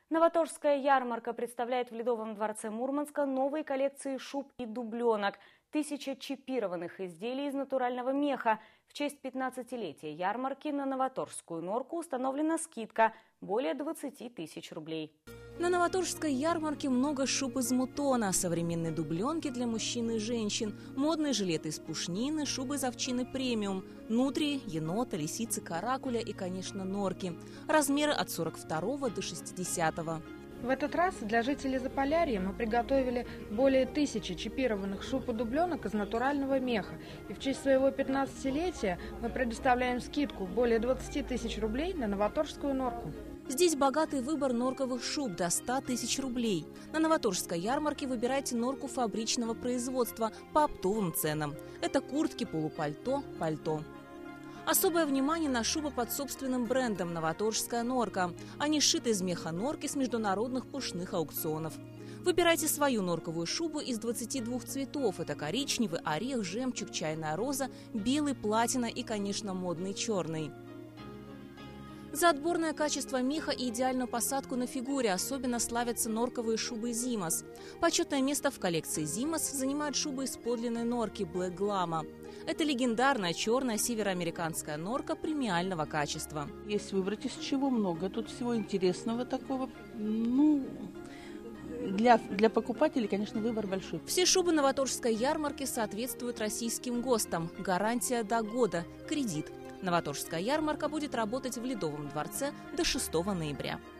Новоторжская ярмарка представляет в Ледовом дворце Мурманска новые коллекции шуб и дубленок. 1000 чипированных изделий из натурального меха. В честь 15-летия ярмарки на новоторжскую норку установлена скидка – более 20 тысяч рублей. На новоторжской ярмарке много шуб из мутона, современные дубленки для мужчин и женщин, модные жилеты из пушнины, шубы из овчины премиум, нутрии, енота, лисицы, каракуля и, конечно, норки. Размеры от 42 до 60. В этот раз для жителей Заполярья мы приготовили более 1000 чипированных шуб и дубленок из натурального меха. И в честь своего 15-летия мы предоставляем скидку более 20 тысяч рублей на новоторжскую норку. Здесь богатый выбор норковых шуб до 100 тысяч рублей. На новоторжской ярмарке выбирайте норку фабричного производства по оптовым ценам. Это куртки, полупальто, пальто. Особое внимание на шубы под собственным брендом «Новоторжская норка». Они сшиты из меха норки с международных пушных аукционов. Выбирайте свою норковую шубу из 22 цветов. Это коричневый, орех, жемчуг, чайная роза, белый, платина и, конечно, модный черный. За отборное качество меха и идеальную посадку на фигуре особенно славятся норковые шубы «Зимос». Почетное место в коллекции «Зимос» занимают шубы из подлинной норки «Блэк Глама». Это легендарная черная североамериканская норка премиального качества. Есть выбрать из чего много. Тут всего интересного такого. Для покупателей, конечно, выбор большой. Все шубы новоторжской ярмарки соответствуют российским ГОСТам. Гарантия до года. Кредит. Новоторжская ярмарка будет работать в Ледовом дворце до 6 ноября.